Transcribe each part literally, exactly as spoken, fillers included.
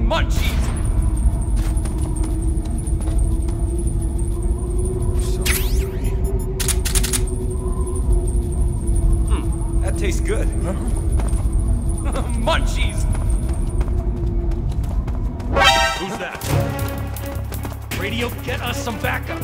Munchies! So hungry. Hmm, that tastes good. Huh? Munchies! Who's that? Radio, get us some backup!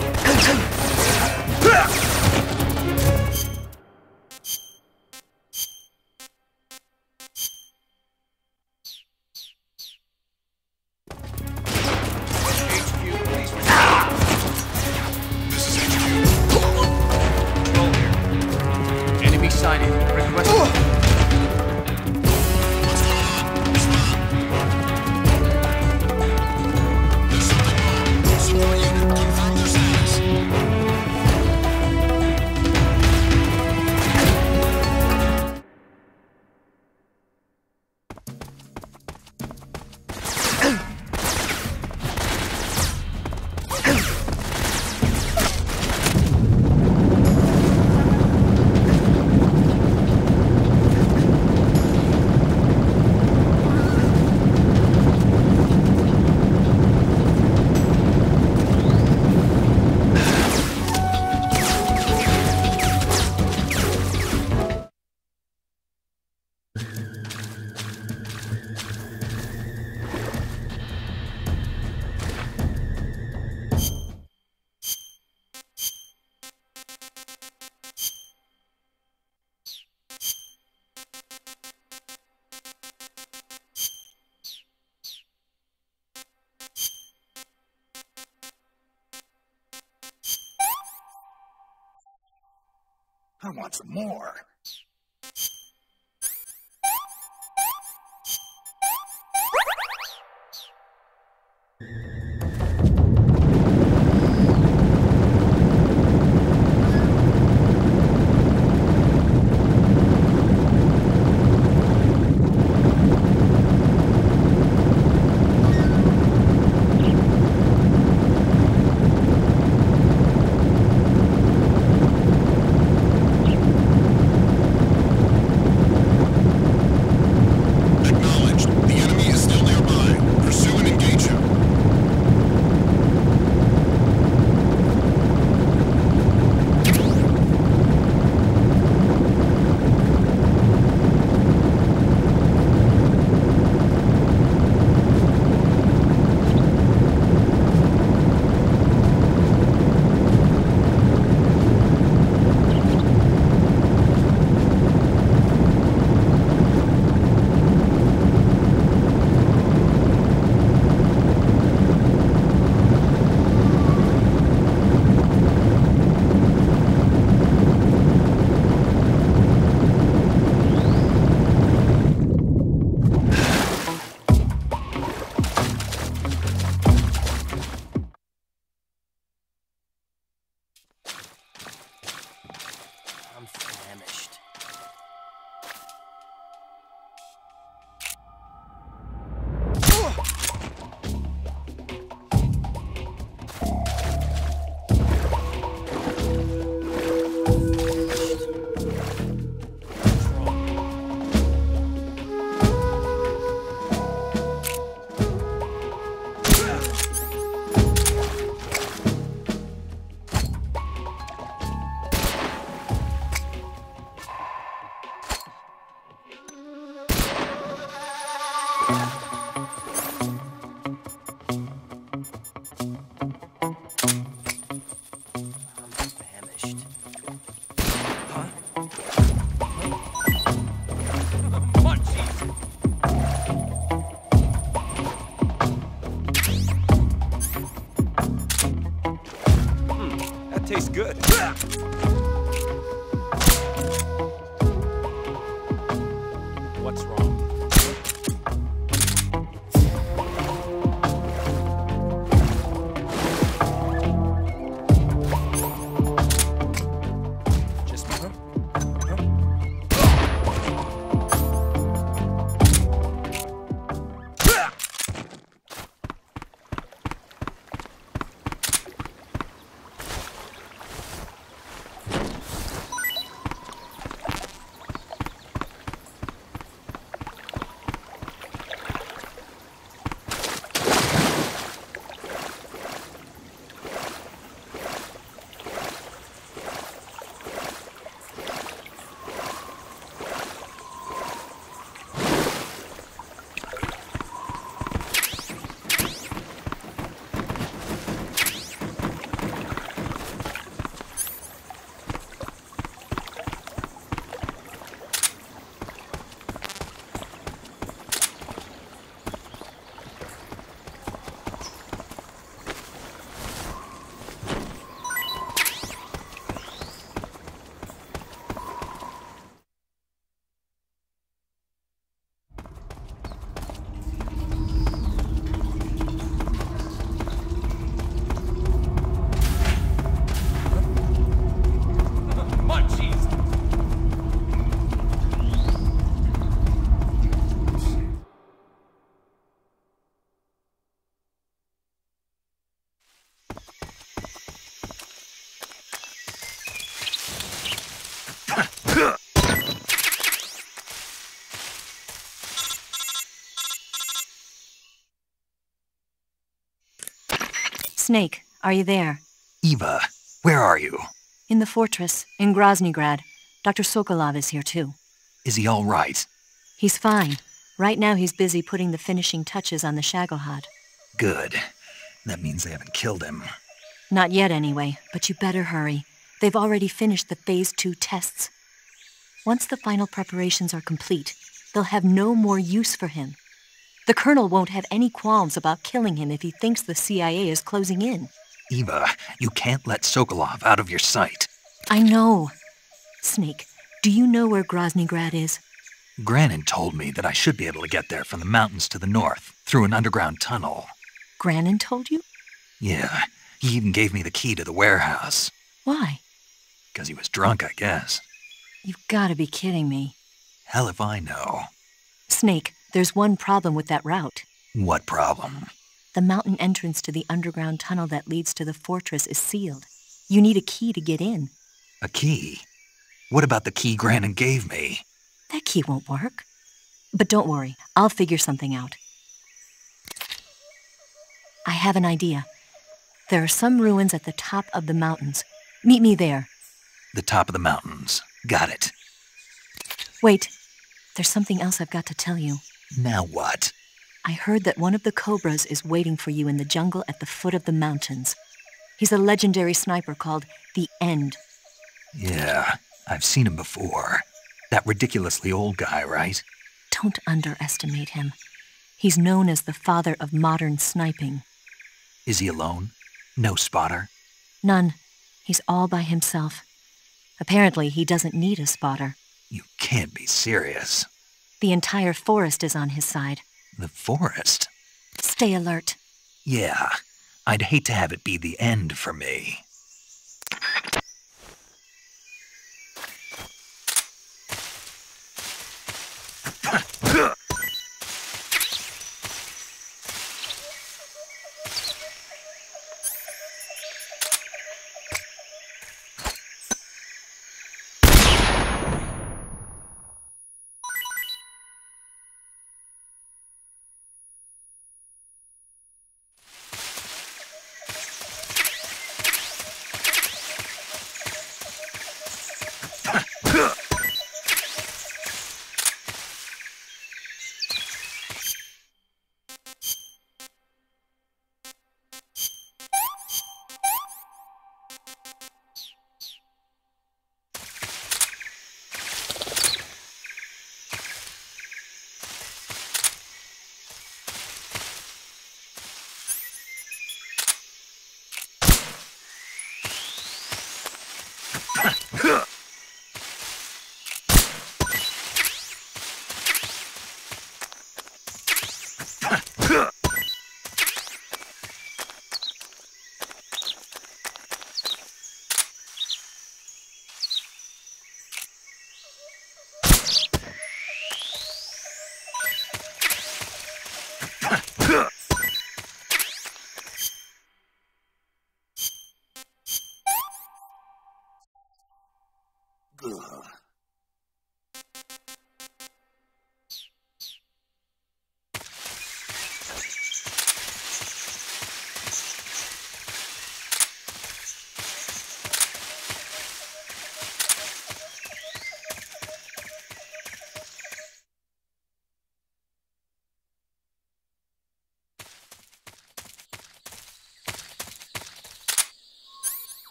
I want some more. I'm famished. Tastes good. What's wrong? Just me, huh? Snake, are you there? Eva, where are you? In the fortress, in Groznygrad. Doctor Sokolov is here too. Is he all right? He's fine. Right now he's busy putting the finishing touches on the Shagohod. Good. That means they haven't killed him. Not yet anyway, but you better hurry. They've already finished the Phase two tests. Once the final preparations are complete, they'll have no more use for him. The Colonel won't have any qualms about killing him if he thinks the C I A is closing in. Eva, you can't let Sokolov out of your sight. I know. Snake, do you know where Groznygrad is? Granin told me that I should be able to get there from the mountains to the north, through an underground tunnel. Granin told you? Yeah, he even gave me the key to the warehouse. Why? Because he was drunk, I guess. You've got to be kidding me. Hell if I know. Snake, there's one problem with that route. What problem? The mountain entrance to the underground tunnel that leads to the fortress is sealed. You need a key to get in. A key? What about the key Granin gave me? That key won't work. But don't worry, I'll figure something out. I have an idea. There are some ruins at the top of the mountains. Meet me there. The top of the mountains. Got it. Wait, there's something else I've got to tell you. Now what? I heard that one of the Cobras is waiting for you in the jungle at the foot of the mountains. He's a legendary sniper called The End. Yeah, I've seen him before. That ridiculously old guy, right? Don't underestimate him. He's known as the father of modern sniping. Is he alone? No spotter? None. He's all by himself. Apparently, he doesn't need a spotter. You can't be serious. The entire forest is on his side. The forest? Stay alert. Yeah, I'd hate to have it be the end for me.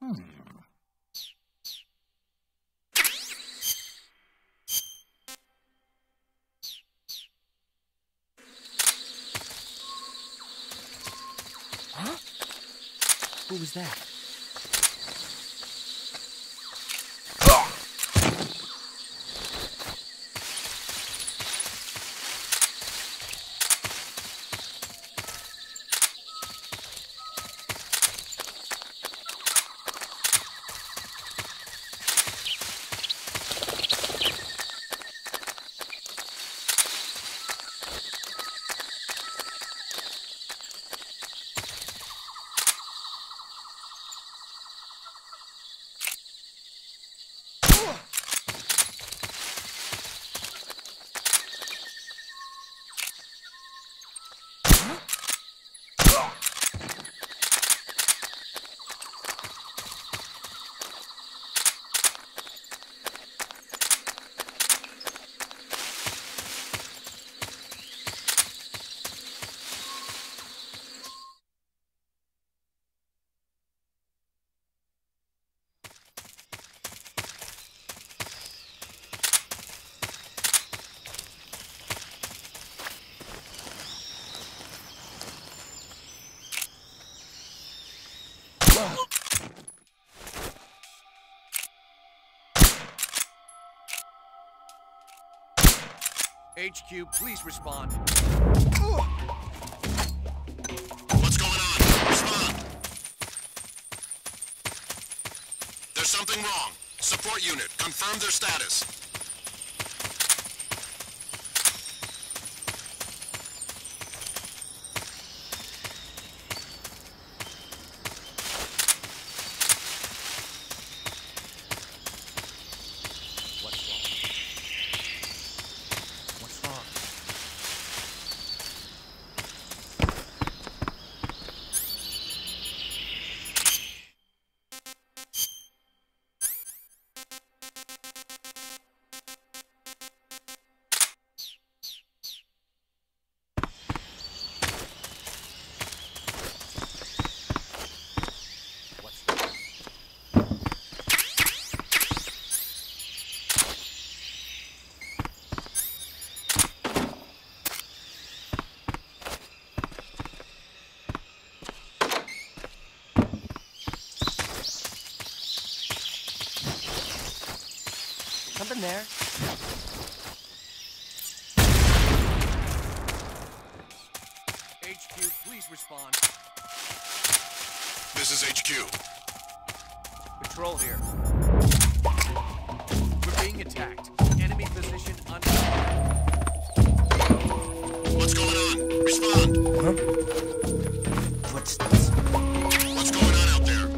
Huh? Who was that? H Q, please respond. What's going on? Respond. There's something wrong. Support unit, confirm their status. Something there. H Q, please respond. This is H Q. Patrol here. We're being attacked. Enemy position unknown. What's going on? Respond. Huh? Footsteps. What's going on out there?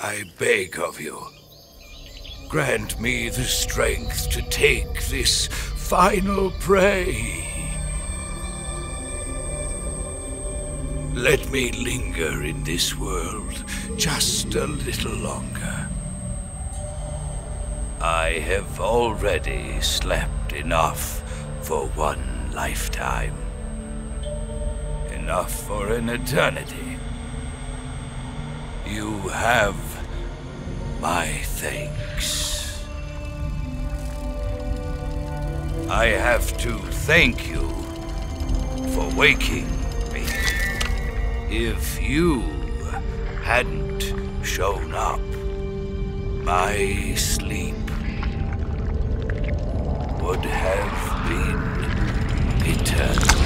I beg of you, grant me the strength to take this final prey. Let me linger in this world just a little longer. I have already slept enough for one lifetime. Enough for an eternity. You have my thanks. I have to thank you for waking me. If you hadn't shown up, my sleep would have been eternal.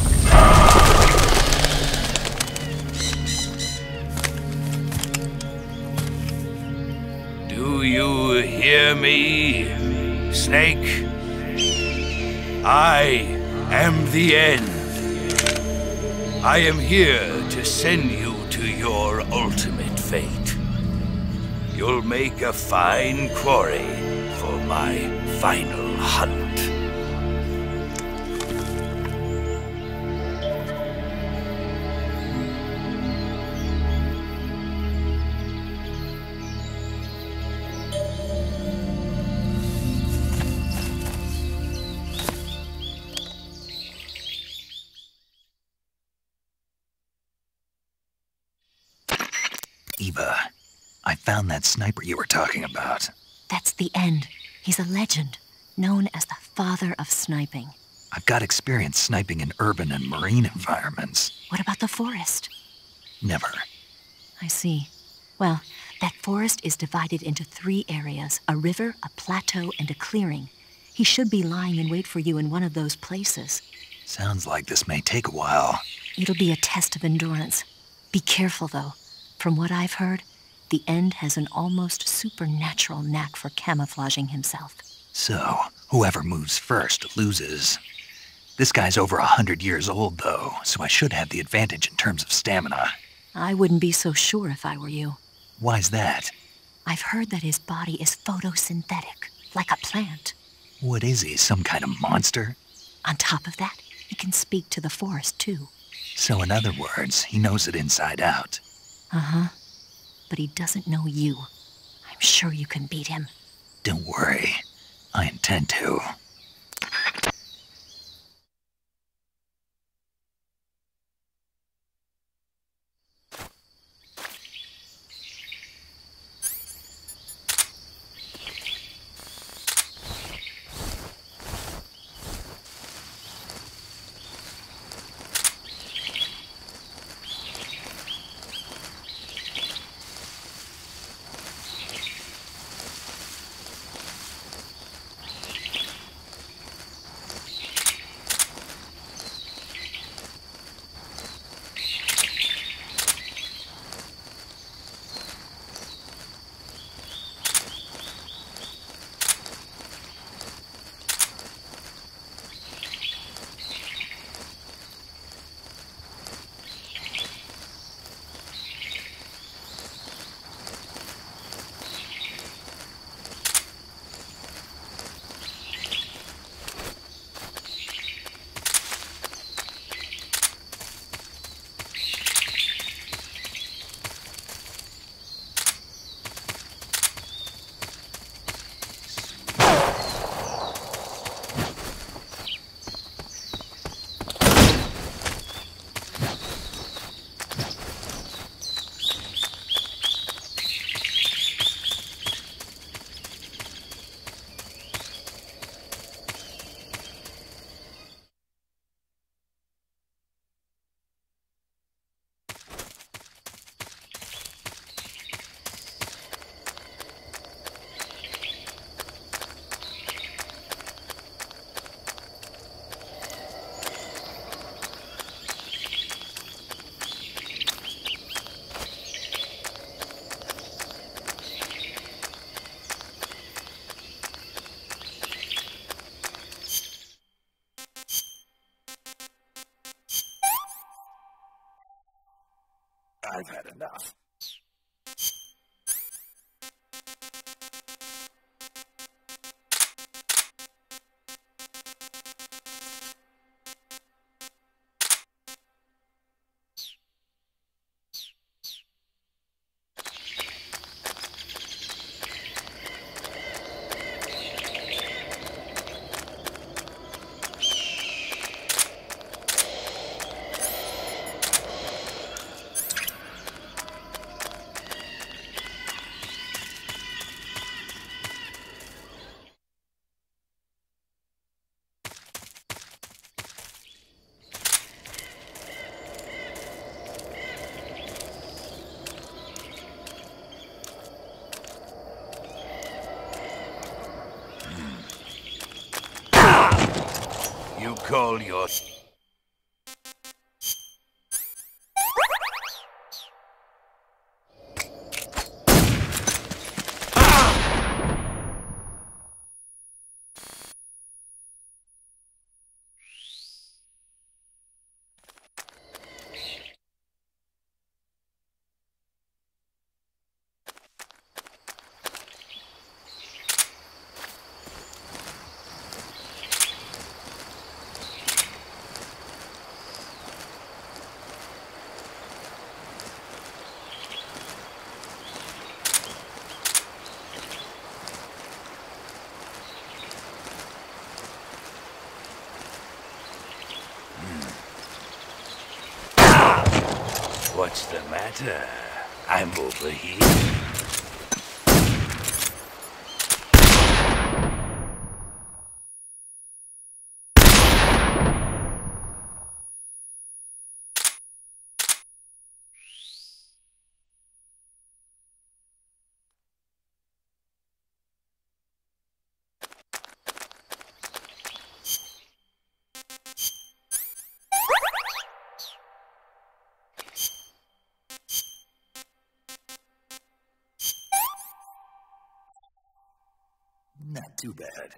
Do you hear me, Snake? I am the end. I am here to send you to your ultimate fate. You'll make a fine quarry for my final hunt. Eva, I found that sniper you were talking about. That's the end. He's a legend, known as the father of sniping. I've got experience sniping in urban and marine environments. What about the forest? Never. I see. Well, that forest is divided into three areas, a river, a plateau, and a clearing. He should be lying in wait for you in one of those places. Sounds like this may take a while. It'll be a test of endurance. Be careful, though. From what I've heard, the End has an almost supernatural knack for camouflaging himself. So, whoever moves first loses. This guy's over a hundred years old, though, so I should have the advantage in terms of stamina. I wouldn't be so sure if I were you. Why's that? I've heard that his body is photosynthetic, like a plant. What is he, some kind of monster? On top of that, he can speak to the forest, too. So in other words, he knows it inside out. Uh-huh. But he doesn't know you. I'm sure you can beat him. Don't worry. I intend to. I've had enough. call your... What's the matter? I'm over here. Not too bad.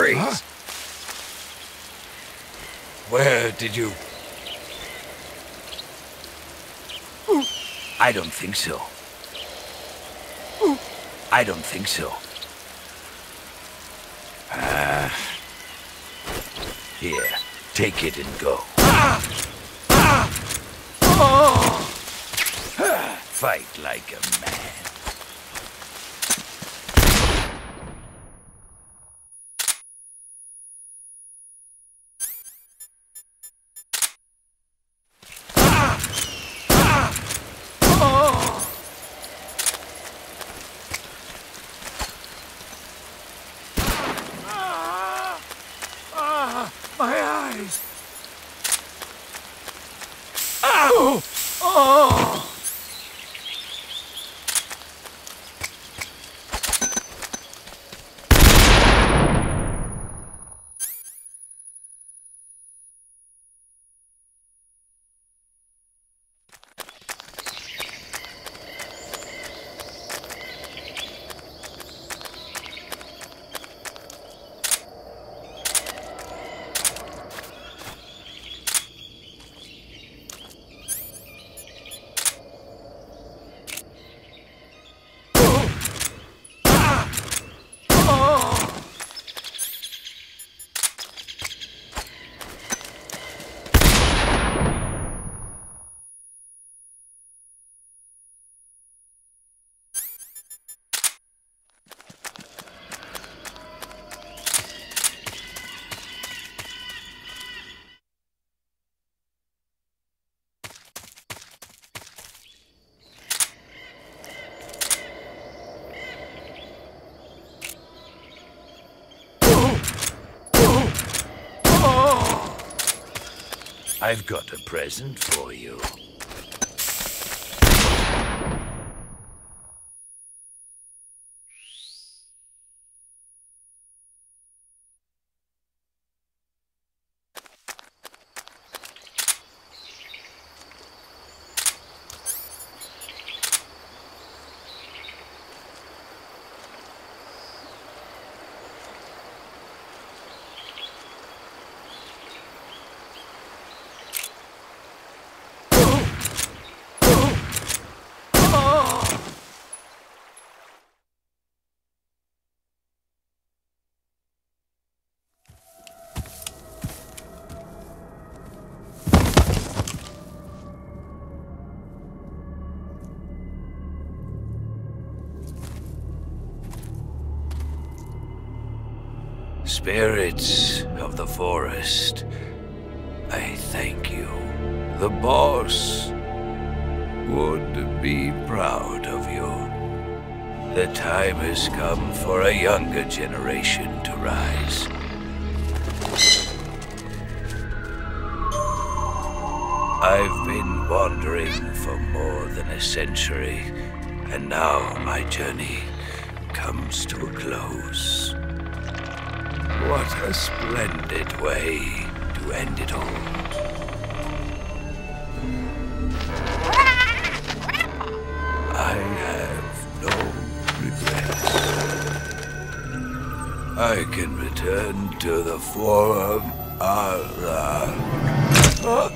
Freeze! Huh? Where did you... I don't think so. I don't think so. Ah. Here, take it and go. Ah. Ah. Oh. Fight like a man. I've got a present for you. Spirits of the forest, I thank you. The boss would be proud of you. The time has come for a younger generation to rise. I've been wandering for more than a century, and now my journey comes to a close. What a splendid way to end it all. I have no regrets. I can return to the Forum Allah. Uh.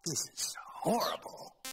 This is horrible.